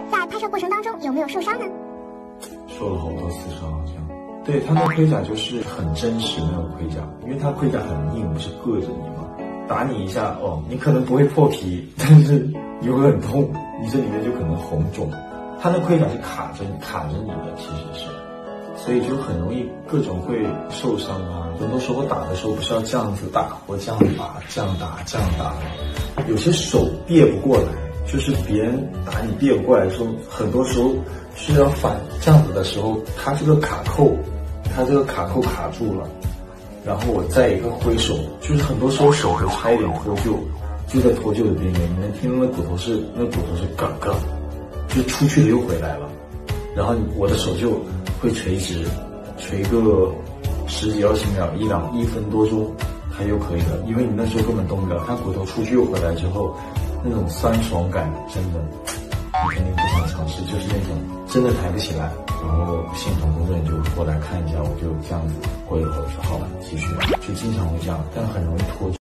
在拍摄过程当中有没有受伤呢？ 受了好多次伤，好像。对，它的盔甲就是很真实的那种盔甲，因为它盔甲很硬，不是硌着你吗？打你一下，哦，你可能不会破皮，但是你会很痛，你这里面就可能红肿。它的盔甲是卡着你的，其实是，所以就很容易各种会受伤啊。很多时候我打的时候不是要这样子打，或这样打，这样打，有些手别不过来，就是别人打你别不过来的时候，很多时候是要反这样子的时候，它这个卡扣卡住了，然后我再一个挥手，就是很多时候手会差一点脱臼，就在脱臼的边缘，你能听到那骨头是嘎嘎，就出去了又回来了，然后我的手就会垂直，垂个10几20秒1分多钟，它又可以了，因为你那时候根本动不了，它骨头出去又回来之后，那种酸爽感真的，你肯定不想尝试，就是那种真的抬不起来。然后现场工作人员就过来看一下，我就这样子过一会儿说好了继续，就经常会这样，但很容易脱臼。